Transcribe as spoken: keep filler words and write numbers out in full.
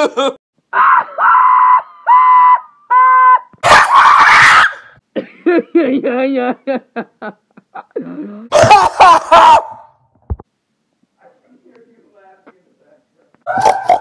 Yeah, yeah, yeah. I can hear you laughing in the background.